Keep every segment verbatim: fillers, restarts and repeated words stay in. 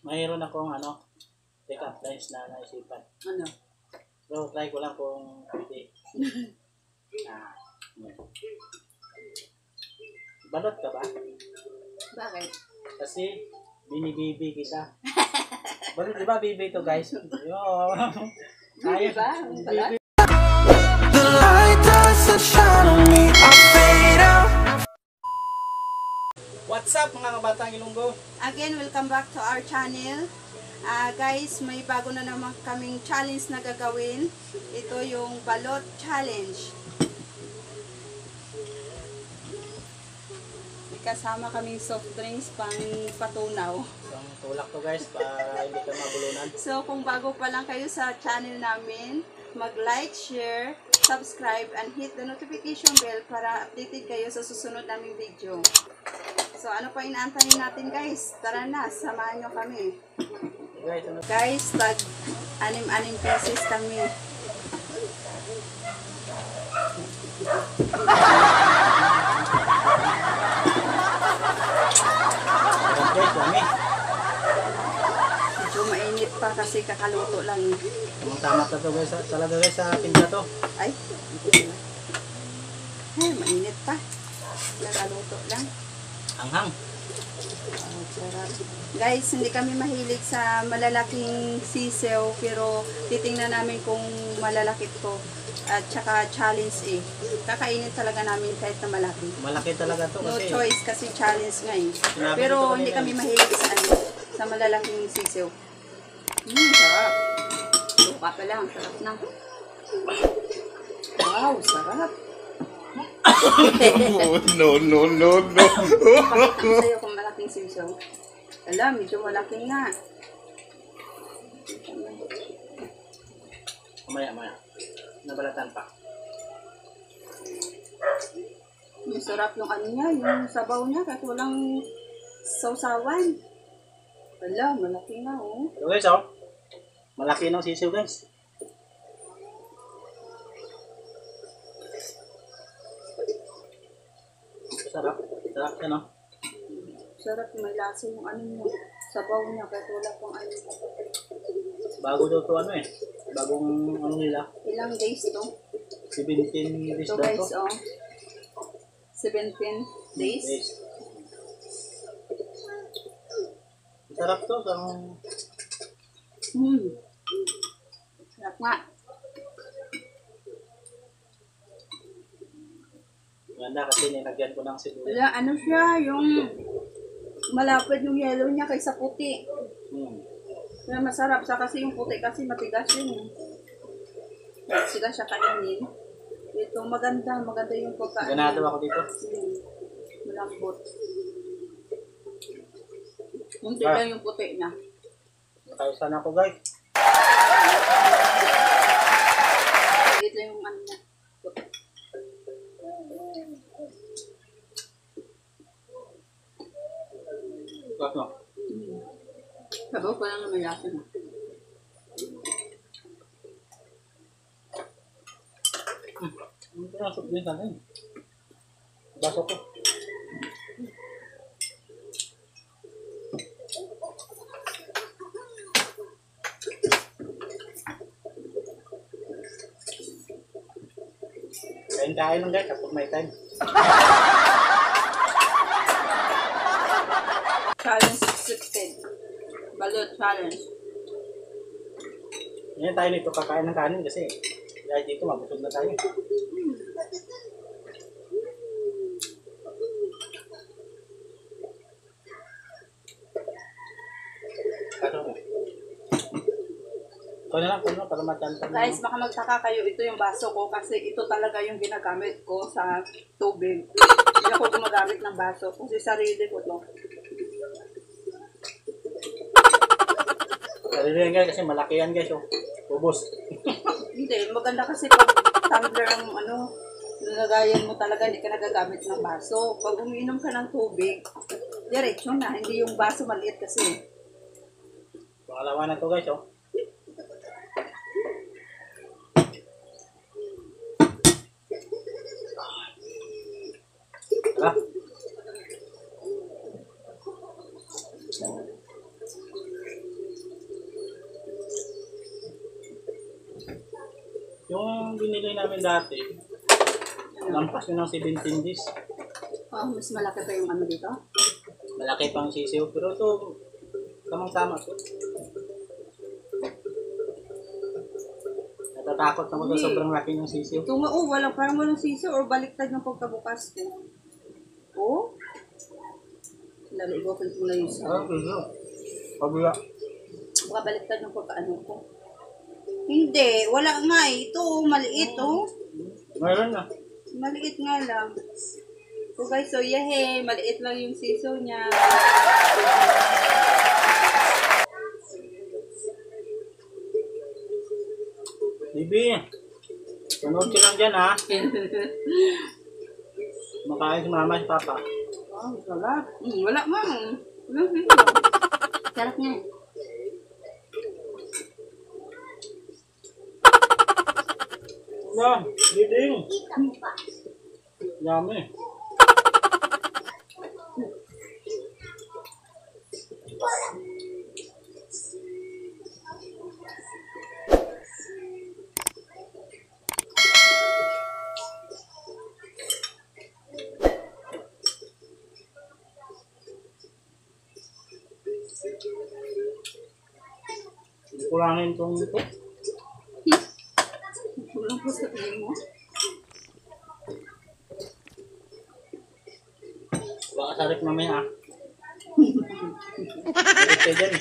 mayroon akong ano, pick-up lines na naisipan. Ano? So, try ko lang kung pwede. Ah, yeah. Balot ka ba? Bakit? Kasi, binibibi kita. Balot, di ba bibi ito, guys? Yo. Ayos ba? Balot? The light doesn't shine on me, I fade out. What's up mga kabatang Ilonggo? Again, welcome back to our channel. Uh, guys, may bago na naman kaming challenge na gagawin. Ito yung balot challenge. Kasama kaming soft drinks pang patunaw. Ang tulak to guys, para hindi ka mabulunan. So, kung bago pa lang kayo sa channel namin, mag-like, share, subscribe, and hit the notification bell para updated kayo sa susunod naming video. So, ano pa inaantayin natin guys? Tara na, samahan nyo kami. Guys, ano? Guys, tag anim-anim pieces kami. Guys, dami. Medyo mainit pa kasi kakaluto lang. Ang tama to guys, talaga guys sa pinta to. Ay, ay mainit pa. Kakaluto lang. Hanghang. Oh, sarap. Guys, hindi kami mahilig sa malalaking sisew, pero titingnan namin kung malalaki to. At saka challenge eh. Kakainin talaga namin kahit na malaki. Malaki talaga to No kasi. choice kasi challenge nga eh. Sinabi Pero ko hindi kanina, kami mahilig sa ano, sa malalaking sisew. Hmm, sarap. Suka pa lang, sarap na. Wow, sarap. No, no, no, no. Pakita ko sa'yo kung malaking sisew. Alam, medyo malaki nga. Maya, maya. Nabalatan pa. Masarap yung ano niya, yung sabaw niya, kahit walang sausawan. Wala, malaki na oh. So guys, oh. Malaki ng sisiw guys. Sarap. Sarap yan, oh. Sarap, may lasa yung ano mo, sabaw niya, kahit wala pang ano. Bago daw to ano eh. Bagong ano nila. Ilang days to? seventeen days Ito daw guys, to. oh. seventeen days. Days. Sarap to. Sarap. Hmm. Sarap nga. Ganda kasi nilagyan ko ng siguro. Wala, ano siya, yung malapad yung yellow niya kaysa puti. Hmm. Kaya masarap siya kasi yung puti kasi matigas yun. Matigas siya kainin. Ito maganda, maganda yung pagkain. Ganado ako dito. Hmm. Malambot. Munti Ah. lang yung puti na. Nakayusan ako guys. Ito yung ano na. Sarap no? Hmm. Sabaw pa lang na may lasa na. Hindi ko na submin sa akin. Baso ko. Kain-kain lang guys kapag may time. Challenge accepted. Balot challenge. Ngayon tayo nito kakain ng kanin kasi dahil dito mabusog na tayo. Kano mo? Ikaw na lang, kano, para matantang mo. Guys, baka magtaka kayo, ito yung baso ko kasi ito talaga yung ginagamit ko sa tubig. Hindi ako gumagamit ng baso kasi sarili ko to. Sarili yan guys kasi malaki yan guys. Oh. Ubus. Hindi, maganda kasi pag tumbler ang ano, nilagayan mo talaga, hindi ka nagagamit ng baso. Pag umiinom ka ng tubig, diretso na, hindi yung baso maliit kasi. Pangalawa na to guys. Oh. Ah. yung binili namin dati, lampas yun ng seventeen days. Oh, mas malaki pa yung ano dito. Malaki pang sisiw, pero ito, tamang-tama to. Natatakot ako sa Hindi. sobrang laki ng sisiw. Ito nga, oh, walang, parang walang sisiw or baliktad ng pagkabukas ko. Oh? Lalo, i-open ko na yung sa... Ah, pero, pabula. Baka baliktad ng pagkaano ko. Hindi, wala nga eh. Ito, maliit oh. Mayroon na. Maliit nga lang. So guys, so yahe, maliit lang yung sisiw niya. Bibi, panood ka lang dyan ha. Makain si mama, si papa. Oh, sarap. Mm, wala nga. Walang sisiw. Sarap niya. Wala, diding. Yummy. Kulangin itong ito. Walang po sa tingin mo. Baka sarik mamaya ah. Sarik ka dyan.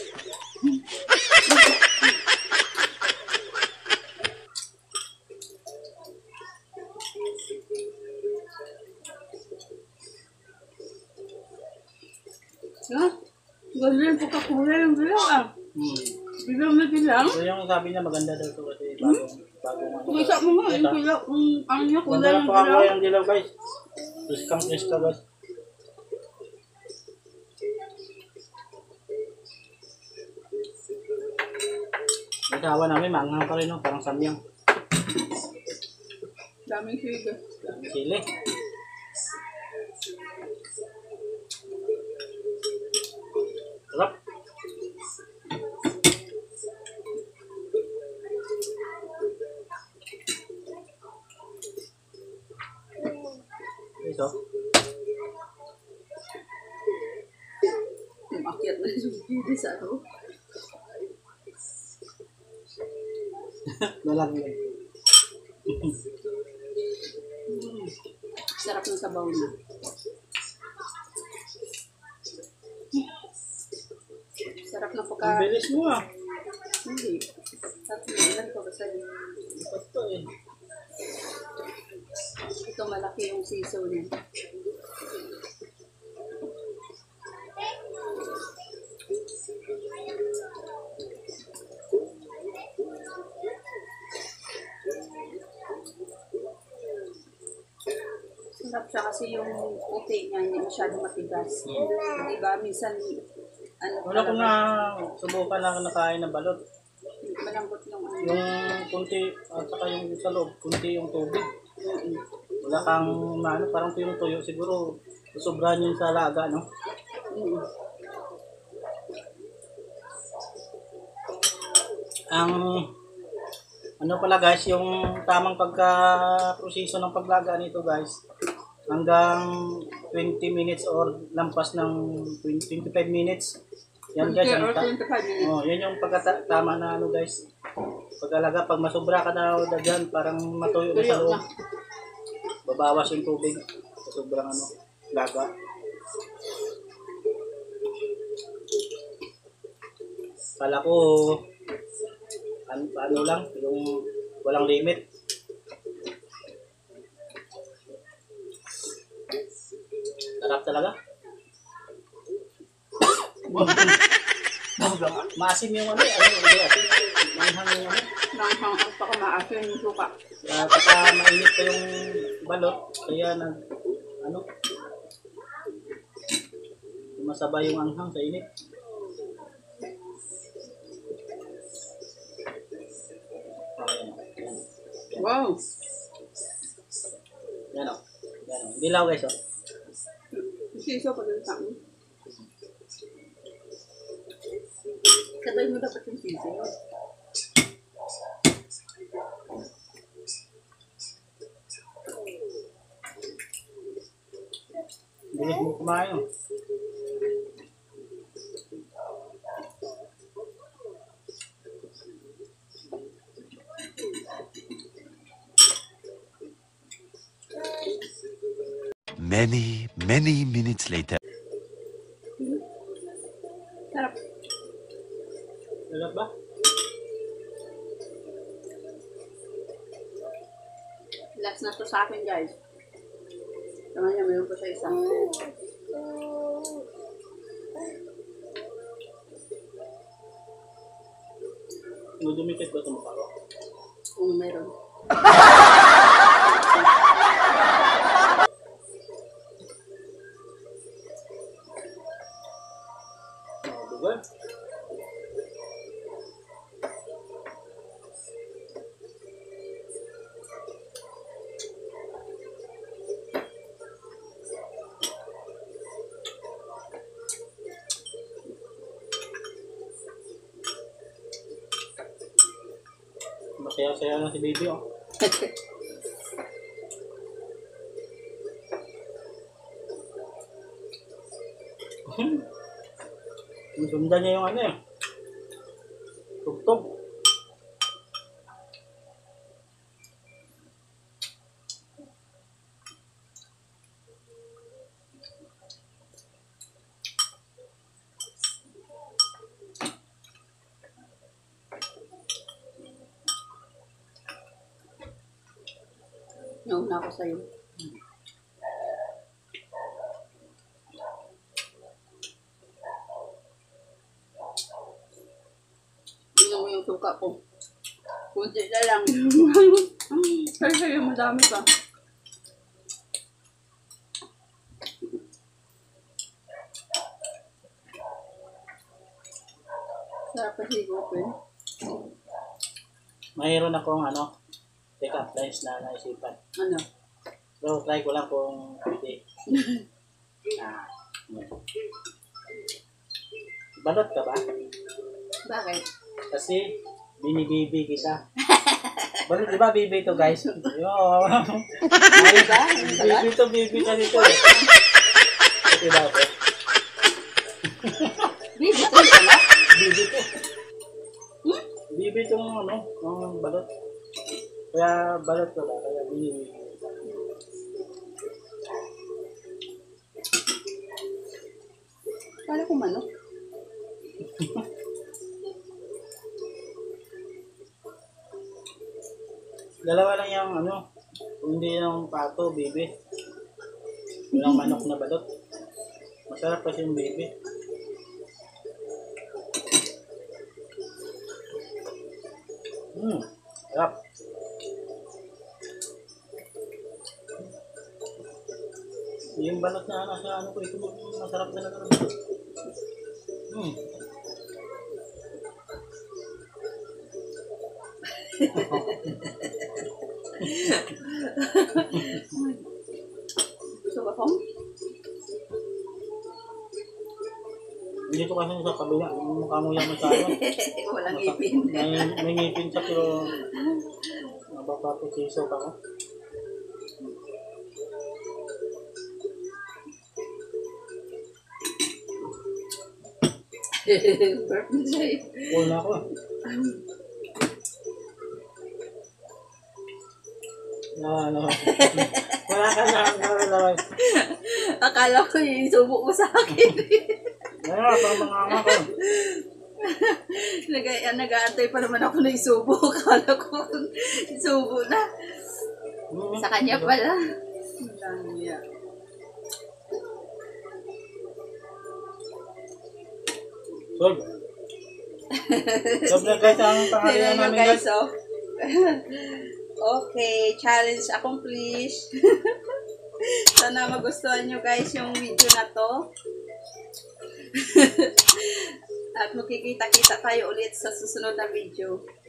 Ha? Ganyan po kakulay yung bilang ah. Hmm. Bilang na bilang. So yung sabi niya maganda daw ito kasi bagong bagong ano. Kung isa mo nga, yung bilang, kung ano niya, kulay Ganda yung ng pakakulay bilang. ng dilaw guys. Iskang iska guys. Yung tawa namin, maanghang pa rin no, parang samyang. Daming siga. Sili. Sarap. Ito. Umakyat na yung bibis ano. Nalaglag. Sarap ng sabaw na. Sarap na pagka... Ang bilis mo ah. Hindi. Sarap na ilan ko basta yun. Ito eh. Ito malaki yung siso niya. Sarap siya kasi yung puti niya hindi masyadong matigas. Hmm. Diba? Minsan, ano Wala ko na subukan na nakain ng balot. malambot yung ano. Yung kunti, at saka yung sa loob, kunti yung tubig. Mm-mm. Wala kang, ano, parang tuyong-tuyo. Siguro, sobrahan yun sa laga, no? Mm-mm. Ang, ano pala guys, yung tamang pagka-proseso ng paglaga nito guys, hanggang twenty minutes or lampas ng twenty, twenty-five minutes. Yan guys, Okay, ang or ta- twenty-five minutes. oh, yan yung pagkatama na ano guys. Pagkalaga, pag masobra ka na dyan, parang matuyo na sa Tuyo loob. na. Babawas yung tubig sa sobrang ano, laga. Kala ko, ano, ano lang, yung walang limit. Sarap talaga. Maasim yung ano, ano, hindi asim. Manghang yung ano. Nanghang ang pakamaasin yung suka. Uh, Pagka mainit pa yung balot, kaya nag, ano, masabay yung anghang sa init. Oh, yan, yan, yan. Wow! Yan o. Yan o. Dilaw guys o. Siso pa din sa akin. Sabay mo dapat yung sisi. Kumain oh. Many, many minutes later. Sarap. Sarap ba? Last na to sa akin, guys. Tama niya, mayroon pa siya isa. Dumikit ba sa mukha ko? Kung mayroon. Oh, diba? Masaya-saya na si baby oh. Sundan niya yung ano eh. Tugtog. Nauna ako sa'yo. Tingnan mo yung suka ko. Kunti na lang. Kaya sa'yo madami pa. Sarap kasi higupin. Mayroon akong ano, take-up lines na naisipan. Ano? So, try ko lang kung pwede. Ah, yun. Balot ka ba? Bakit? Kasi, binibibi kita. Balot, di ba bibi to guys? Yo. Ano ba? Bibi to, bibi ka dito eh. Ito ba ako? Bibi ko yun, ano? Bibi to. Hmm? Bibi tong ano, ang balot. Kaya balot ko ba? Kaya binibibi. Kala ko manok. Dalawa lang yung ano, kung hindi yung pato, bibi. Walang manok na balot. Masarap kasi yung bibi. Hmm, sarap. Yung balot na nasa ano ko, ito masarap talaga ng balot. Hmm. Gusto ka kong? Dito kasi sa kabila, yung mukha mo yan masyado. Walang ipin. May, may ngipin siya pero nabapapusiso ka ko. Burp na siya eh. Full na ako. Na ano. Wala ka na ang nakalaway. Akala ko yung subo mo sa akin. Wala ka pang mga ama ko. Nag- Nag-aantay pa naman ako na isubo. Akala ko isubo na. Hmm. Sa kanya pala. Ang niya. Solve. Solve na guys ang pangalan Tingnan nyo namin guys. guys, oh. Okay, challenge accomplished. Sana magustuhan nyo guys yung video na to. At magkikita-kita tayo ulit sa susunod na video.